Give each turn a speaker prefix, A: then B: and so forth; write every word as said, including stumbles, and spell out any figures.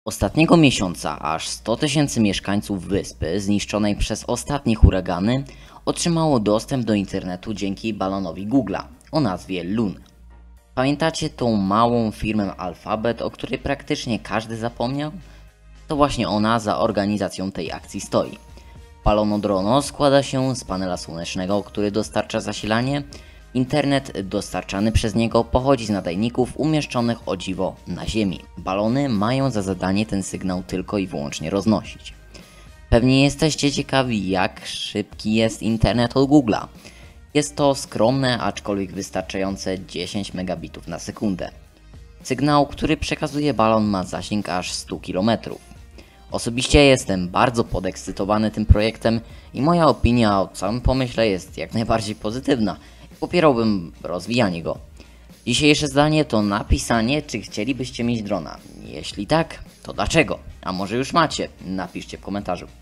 A: Ostatniego miesiąca aż sto tysięcy mieszkańców wyspy zniszczonej przez ostatnie huragany otrzymało dostęp do internetu dzięki balonowi Google'a o nazwie Loon. Pamiętacie tą małą firmę Alphabet, o której praktycznie każdy zapomniał? To właśnie ona za organizacją tej akcji stoi. Balonodrono składa się z panela słonecznego, który dostarcza zasilanie. Internet dostarczany przez niego pochodzi z nadajników umieszczonych o dziwo na ziemi. Balony mają za zadanie ten sygnał tylko i wyłącznie roznosić. Pewnie jesteście ciekawi, jak szybki jest internet od Google'a. Jest to skromne, aczkolwiek wystarczające dziesięć megabitów na sekundę. Sygnał, który przekazuje balon, ma zasięg aż sto kilometrów. Osobiście jestem bardzo podekscytowany tym projektem i moja opinia o całym pomyśle jest jak najbardziej pozytywna. Popierałbym rozwijanie go. Dzisiejsze zdanie to napisanie, czy chcielibyście mieć drona. Jeśli tak, to dlaczego? A może już macie? Napiszcie w komentarzu.